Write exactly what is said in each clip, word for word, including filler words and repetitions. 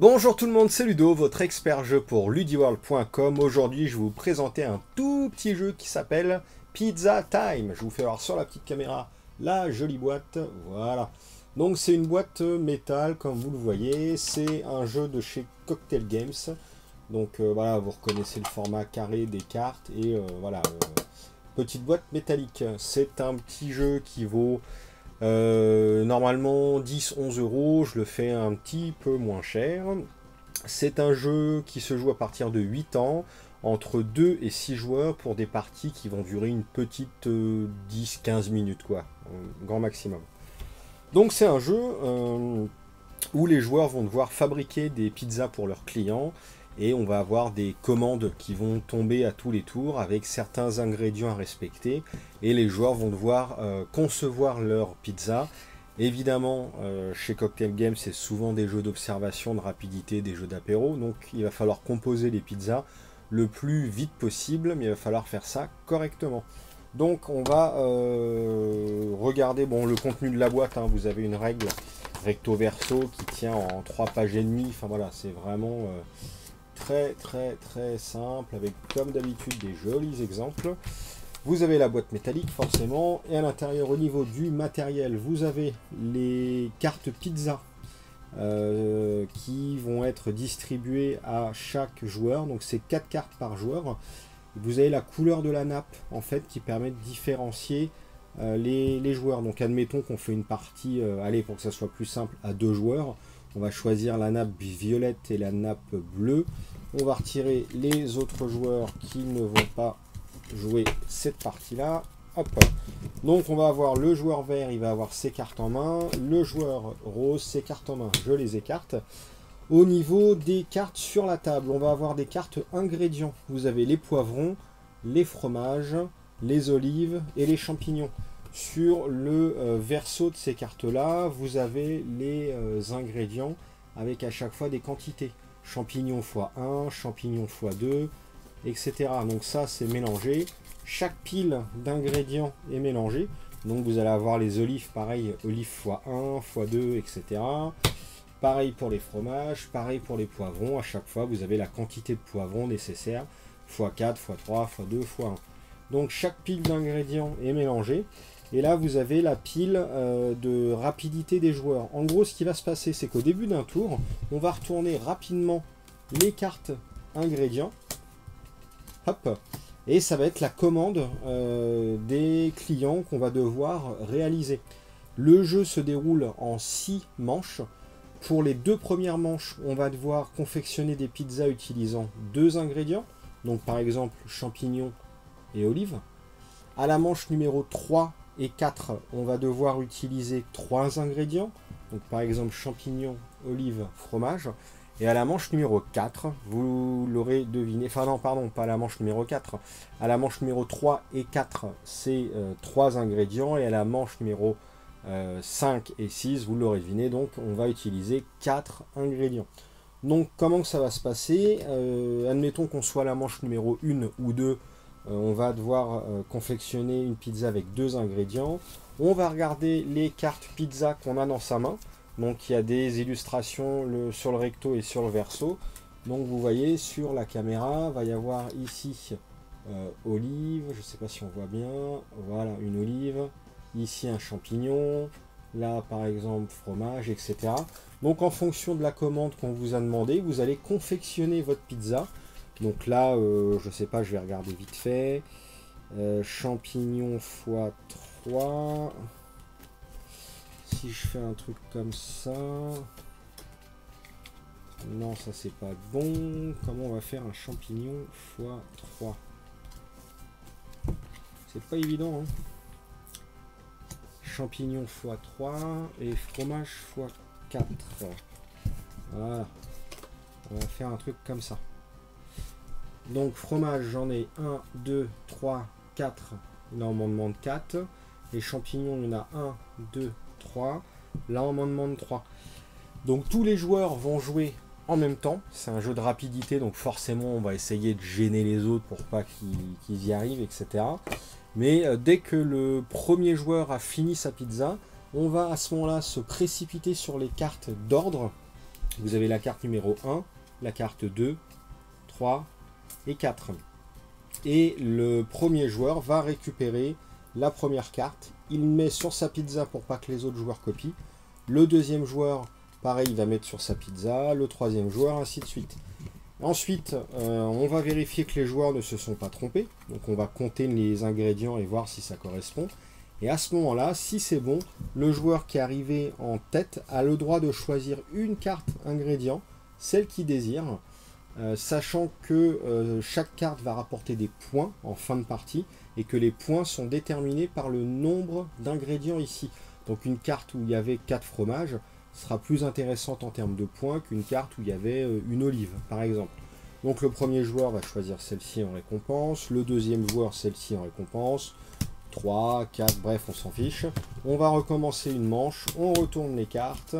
Bonjour tout le monde, c'est Ludo, votre expert jeu pour ludiworld point com. Aujourd'hui, je vais vous présenter un tout petit jeu qui s'appelle Pizza Time. Je vous fais voir sur la petite caméra la jolie boîte. Voilà. Donc c'est une boîte métal, comme vous le voyez. C'est un jeu de chez Cocktail Games. Donc euh, voilà, vous reconnaissez le format carré des cartes. Et euh, voilà, euh, petite boîte métallique. C'est un petit jeu qui vaut... Euh, normalement dix à onze euros, je le fais un petit peu moins cher. C'est un jeu qui se joue à partir de huit ans, entre deux et six joueurs pour des parties qui vont durer une petite euh, dix à quinze minutes, quoi, grand maximum. Donc c'est un jeu euh, où les joueurs vont devoir fabriquer des pizzas pour leurs clients et on va avoir des commandes qui vont tomber à tous les tours avec certains ingrédients à respecter et les joueurs vont devoir euh, concevoir leur pizza. Évidemment, euh, chez Cocktail Games, c'est souvent des jeux d'observation, de rapidité, des jeux d'apéro, donc il va falloir composer les pizzas le plus vite possible, mais il va falloir faire ça correctement. Donc on va euh, regarder bon, le contenu de la boîte, hein. Vous avez une règle recto verso qui tient en trois pages et demie, enfin voilà, c'est vraiment... Euh, très très très simple avec comme d'habitude des jolis exemples. Vous avez la boîte métallique forcément et à l'intérieur au niveau du matériel vous avez les cartes pizza euh, qui vont être distribuées à chaque joueur, donc c'est quatre cartes par joueur. Vous avez la couleur de la nappe en fait qui permet de différencier euh, les, les joueurs. Donc admettons qu'on fait une partie, euh, allez pour que ça soit plus simple, à deux joueurs. On va choisir la nappe violette et la nappe bleue. On va retirer les autres joueurs qui ne vont pas jouer cette partie-là. Hop. Donc on va avoir le joueur vert, il va avoir ses cartes en main. Le joueur rose, ses cartes en main. Je les écarte. Au niveau des cartes sur la table, on va avoir des cartes ingrédients. Vous avez les poivrons, les fromages, les olives et les champignons. Sur le euh, verso de ces cartes-là, vous avez les euh, ingrédients avec à chaque fois des quantités. Champignons fois un, champignons fois deux, et cetera. Donc ça, c'est mélangé. Chaque pile d'ingrédients est mélangée. Donc vous allez avoir les olives, pareil, olives fois un, fois deux, et cetera. Pareil pour les fromages, pareil pour les poivrons. À chaque fois, vous avez la quantité de poivrons nécessaire, fois quatre, fois trois, fois deux, fois un. Donc chaque pile d'ingrédients est mélangée. Et là, vous avez la pile euh, de rapidité des joueurs. En gros, ce qui va se passer, c'est qu'au début d'un tour, on va retourner rapidement les cartes ingrédients. Hop. Et ça va être la commande euh, des clients qu'on va devoir réaliser. Le jeu se déroule en six manches. Pour les deux premières manches, on va devoir confectionner des pizzas utilisant deux ingrédients. Donc par exemple, champignons et olives. À la manche numéro trois et quatre, on va devoir utiliser trois ingrédients. Donc par exemple champignons, olives, fromage. Et à la manche numéro quatre, vous l'aurez deviné, enfin non, pardon, pas à la manche numéro quatre. À la manche numéro trois et quatre, c'est euh, trois ingrédients. Et à la manche numéro euh, cinq et six, vous l'aurez deviné, donc on va utiliser quatre ingrédients. Donc comment ça va se passer? euh, Admettons qu'on soit à la manche numéro un ou deux. Euh, on va devoir euh, confectionner une pizza avec deux ingrédients. On va regarder les cartes pizza qu'on a dans sa main. Donc il y a des illustrations le, sur le recto et sur le verso. Donc vous voyez sur la caméra, il va y avoir ici euh, olive, je ne sais pas si on voit bien, voilà une olive, ici un champignon, là par exemple fromage, et cetera. Donc en fonction de la commande qu'on vous a demandé, vous allez confectionner votre pizza. Donc là, euh, je sais pas, je vais regarder vite fait. Euh, champignons fois trois. Si je fais un truc comme ça... Non, ça c'est pas bon. Comment on va faire un champignon fois trois? C'est pas évident, hein. Champignons fois trois et fromage fois quatre. Voilà. On va faire un truc comme ça. Donc fromage, j'en ai un, deux, trois, quatre. Là on m'en demande quatre. Les champignons, il y en a un, deux, trois. Là on m'en demande trois. Donc tous les joueurs vont jouer en même temps. C'est un jeu de rapidité, donc forcément on va essayer de gêner les autres pour pas qu'ils qu'ils y arrivent, et cetera. Mais euh, dès que le premier joueur a fini sa pizza, on va à ce moment-là se précipiter sur les cartes d'ordre Vous avez la carte numéro un, la carte deux, trois et quatre. Et le premier joueur va récupérer la première carte. Il met sur sa pizza pour pas que les autres joueurs copient. Le deuxième joueur, pareil, il va mettre sur sa pizza. Le troisième joueur, ainsi de suite. Ensuite, euh, on va vérifier que les joueurs ne se sont pas trompés. Donc on va compter les ingrédients et voir si ça correspond. Et à ce moment-là, si c'est bon, le joueur qui est arrivé en tête a le droit de choisir une carte ingrédient, celle qu'il désire, euh, sachant que euh, chaque carte va rapporter des points en fin de partie et que les points sont déterminés par le nombre d'ingrédients ici. Donc une carte où il y avait quatre fromages sera plus intéressante en termes de points qu'une carte où il y avait euh, une olive, par exemple. Donc le premier joueur va choisir celle-ci en récompense, le deuxième joueur celle-ci en récompense, trois, quatre, bref, on s'en fiche. On va recommencer une manche, on retourne les cartes.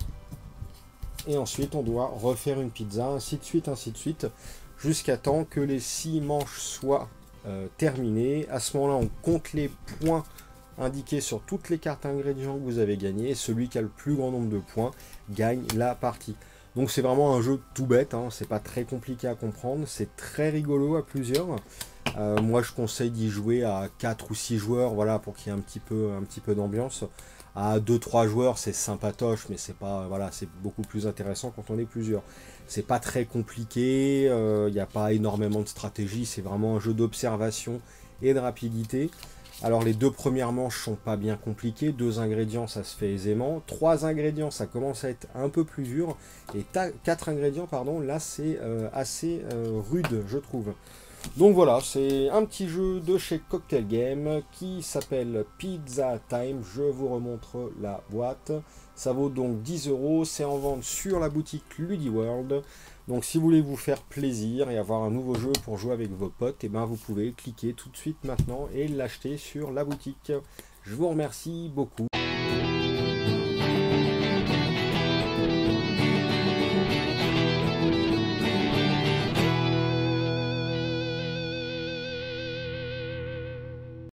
Et ensuite, on doit refaire une pizza, ainsi de suite, ainsi de suite, jusqu'à temps que les six manches soient euh, terminées. À ce moment-là, on compte les points indiqués sur toutes les cartes ingrédients que vous avez gagnées. Et celui qui a le plus grand nombre de points gagne la partie. Donc c'est vraiment un jeu tout bête, hein, c'est pas très compliqué à comprendre, c'est très rigolo à plusieurs. Euh, moi je conseille d'y jouer à quatre ou six joueurs, voilà, pour qu'il y ait un petit peu, un petit peu d'ambiance. À deux trois joueurs c'est sympatoche, mais c'est pas, voilà, c'est beaucoup plus intéressant quand on est plusieurs. C'est pas très compliqué, il euh, n'y a pas énormément de stratégie, c'est vraiment un jeu d'observation et de rapidité. Alors les deux premières manches sont pas bien compliquées, deux ingrédients ça se fait aisément, trois ingrédients ça commence à être un peu plus dur, et quatre ingrédients pardon, là c'est euh, assez euh, rude je trouve. Donc voilà, c'est un petit jeu de chez Cocktail Game qui s'appelle Pizza Time, je vous remontre la boîte. Ça vaut donc dix euros, c'est en vente sur la boutique LudiWorld. Donc si vous voulez vous faire plaisir et avoir un nouveau jeu pour jouer avec vos potes, et ben vous pouvez cliquer tout de suite maintenant et l'acheter sur la boutique. Je vous remercie beaucoup.